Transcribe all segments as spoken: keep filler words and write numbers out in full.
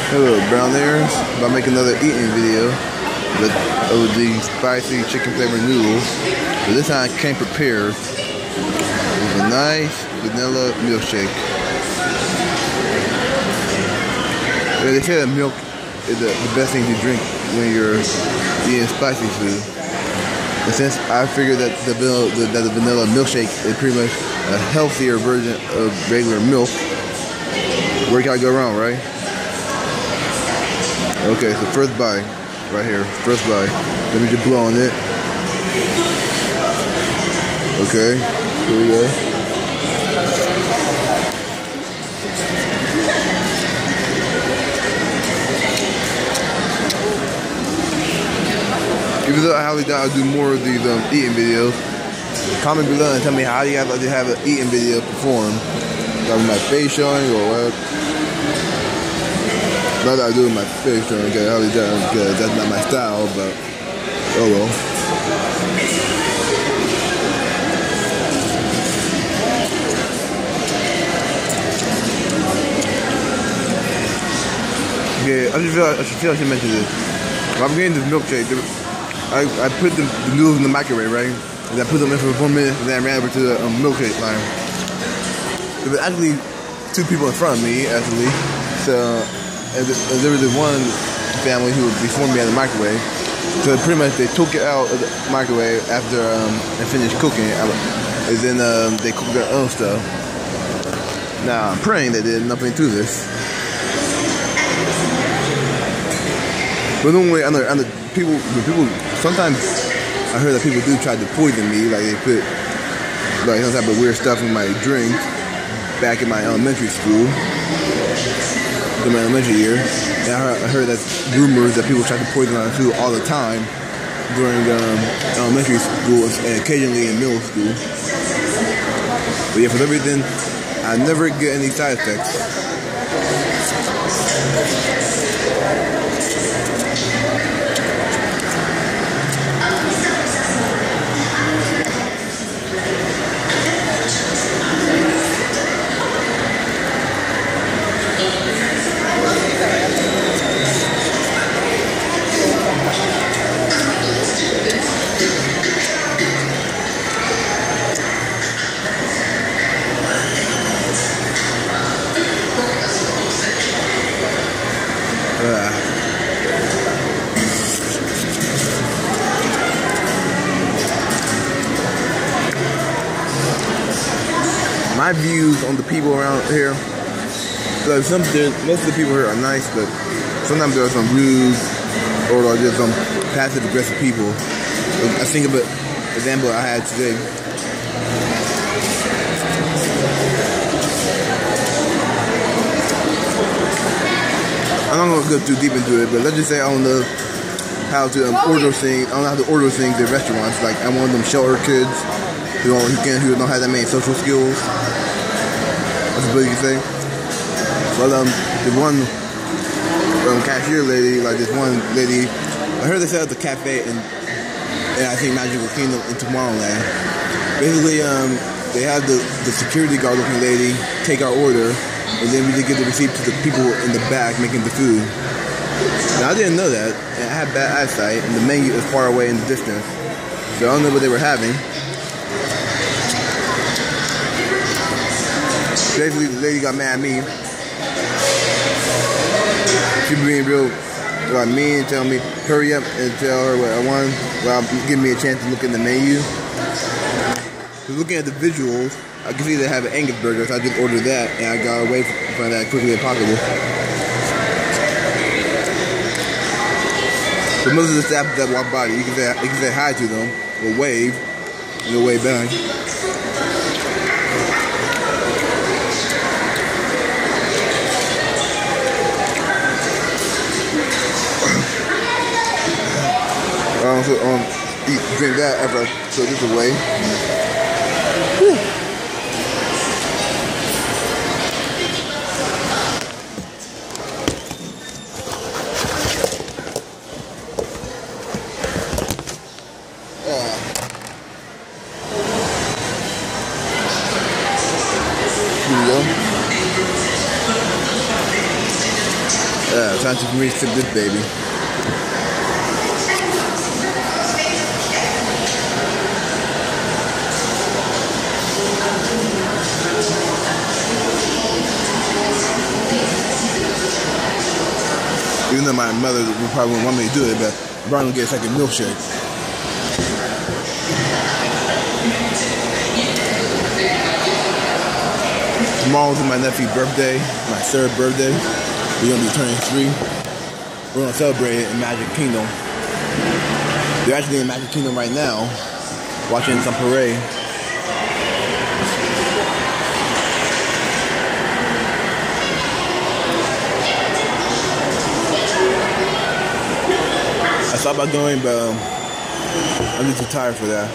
Hello, browners. About to make another eating video with, with the spicy chicken flavored noodles. But this time I came prepared with a nice vanilla milkshake. Yeah, they say that milk is the, the best thing to drink when you're eating spicy food. And since I figured that the, the, that the vanilla milkshake is pretty much a healthier version of regular milk, where can I go wrong, right? Okay, so first bite, right here, first bite. Let me just blow on it. Okay, here we go. Even though I highly doubt I'll do more of these um, eating videos, comment below and tell me how you guys like to have an eating video perform. Like with my face showing or what. Not that I do with my face showing, okay, I highly doubt because that's not my style, but oh well. Yeah, I just feel like I should feel like I should mention this. When I'm getting this milkshake, I, I put the, the noodles in the microwave, right? And I put them in for four minutes, and then I ran over to the um, milkshake line. There was actually two people in front of me, actually. So, and there was this one family who was before me in the microwave. So pretty much they took it out of the microwave after um, they finished cooking it. And then um, they cooked their own stuff. Now, I'm praying they did nothing to this. But normally, I know, I know people, people, sometimes I heard that people do try to poison me, like they put like some type of weird stuff in my drink back in my elementary school, in my elementary year. And I heard, I heard that rumors that people try to poison my food all the time during um, elementary school and occasionally in middle school. But yeah, for everything, I never get any side effects. My views on the people around here, like some, most of the people here are nice, but sometimes there are some rude or like just some passive aggressive people. I think of an example I had today. I'm not gonna go too deep into it, but let's just say I don't know how to um, order things. I don't know how to order things at restaurants. Like I'm one of them shelter kids who don't, who, can, who don't have that many social skills. That's what you can say. But um, the one um, cashier lady, like this one lady, I heard they set up the cafe in, in I think Magical Kingdom in Tomorrowland. Basically, um, they have the, the security guard looking lady take our order, and then we just give the receipt to the people in the back making the food. Now I didn't know that, and I had bad eyesight, and the menu is far away in the distance, so I don't know what they were having. Basically, the lady got mad at me. She being real like mean, telling me hurry up and tell her what I want. Well, give me a chance to look in the menu. Looking at the visuals, I could see they have an Angus burger, so I just ordered that, and I got away from that as quickly as possible. So most of the staff that walk by, you can say you can say hi to them or wave, and they'll wave back. I also um, eat, drink that after I throw this away. Whew. Uh. Here we go. Yeah, time for me to sip this baby. Even though my mother would probably wouldn't want me to do it, but I'm probably gonna get a second milkshake. Tomorrow's my nephew's birthday, my third birthday. We're gonna be turning three. We're gonna celebrate it in Magic Kingdom. They're actually in Magic Kingdom right now, watching some parade. I thought about going, but um, I'm just too tired for that.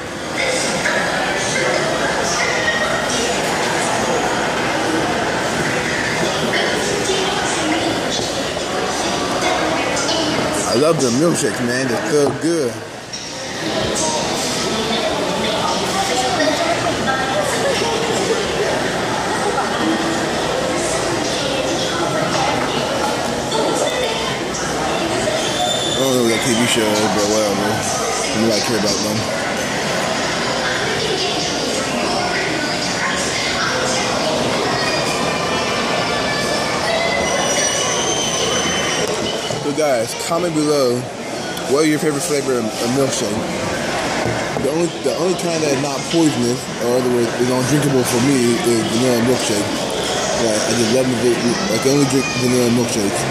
I love the milkshakes, man. They're so good. I don't know what that T V show is, but whatever. I don't really care about them. So guys, comment below what is your favorite flavor of, of milkshake. The only the only kind that is not poisonous, or other words, is undrinkable for me, is vanilla milkshake. Like, I just love it. I can only drink vanilla milkshakes.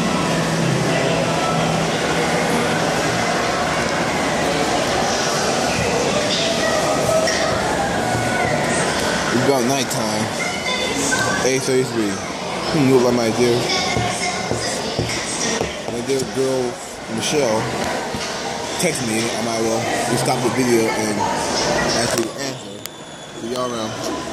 It's about nighttime. eight thirty-three. Hmm, look like my dear. My dear girl, Michelle, text me. I might well just stop the video and actually answer. See y'all around.